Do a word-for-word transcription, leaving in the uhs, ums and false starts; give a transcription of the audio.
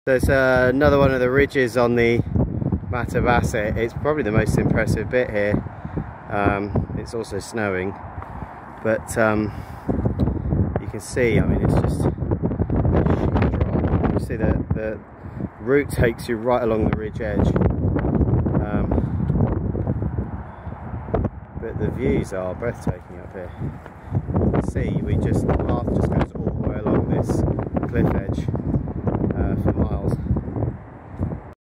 There's uh, another one of the ridges on the Mattabesett. It's probably the most impressive bit here. Um, it's also snowing, but um, you can see, I mean, it's just a huge drop. You see that the route takes you right along the ridge edge, um, but the views are breathtaking up here. You can see we just the path just goes all the way along this cliff edge.